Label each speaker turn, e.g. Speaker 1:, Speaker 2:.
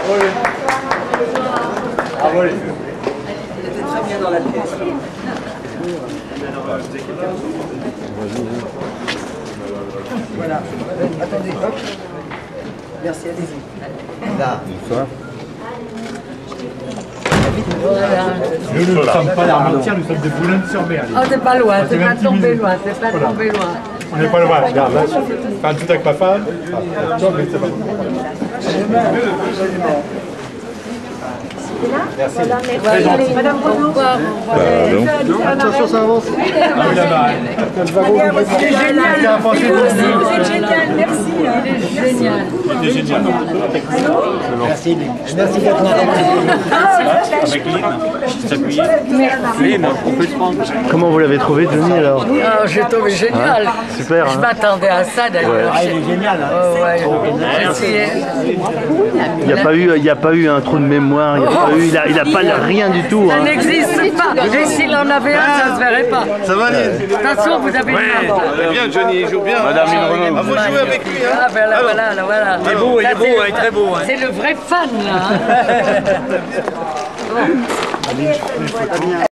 Speaker 1: Bravo les filles.
Speaker 2: Il était très bien dans la pièce. Voilà. Attendez, hop. Merci, allez-y. Là.
Speaker 1: Bonsoir.
Speaker 3: Nous ne sommes pas d'Armentières, nous sommes de Boulogne-sur-Mer.
Speaker 4: Oh, t'es pas loin, t'es pas tombé loin, t'es pas tombé loin.
Speaker 3: On n'est pas loin, regarde là. Enfin, tout avec ma femme. Mais c'est pas bon. Merci.
Speaker 4: Très gentil. Madame Renaud.
Speaker 3: Attention, ça avance. Ah oui, là-bas.
Speaker 4: C'est génial. Vous êtes génial, merci. Il est génial.
Speaker 3: C'était génial.
Speaker 2: Merci. Merci d'être là.
Speaker 3: Avec Lynn.
Speaker 5: Comment vous l'avez trouvé, Johnny, alors?
Speaker 4: Ah, j'ai trouvé génial.
Speaker 5: Super,
Speaker 4: Je
Speaker 5: hein.
Speaker 4: m'attendais à ça d'ailleurs.
Speaker 2: Ah, il est génial. Hein.
Speaker 4: Oh, ouais. J'ai essayé.
Speaker 5: Il n'y a pas eu un trou de mémoire, il a pas rien du tout.
Speaker 4: Ça
Speaker 5: Hein.
Speaker 4: n'existe pas. Et s'il en avait un, ça ne se verrait pas.
Speaker 5: Ça va, Lynn?
Speaker 4: De toute façon, vous avez une marque.
Speaker 1: Très bien, Johnny, il joue bien.
Speaker 5: Madame Lynn.
Speaker 1: Ah, faut jouer avec lui, hein.
Speaker 4: Ah, ben là, voilà.
Speaker 1: Il est beau, il est beau, il est très beau.
Speaker 4: C'est le vrai fan, là. Bon.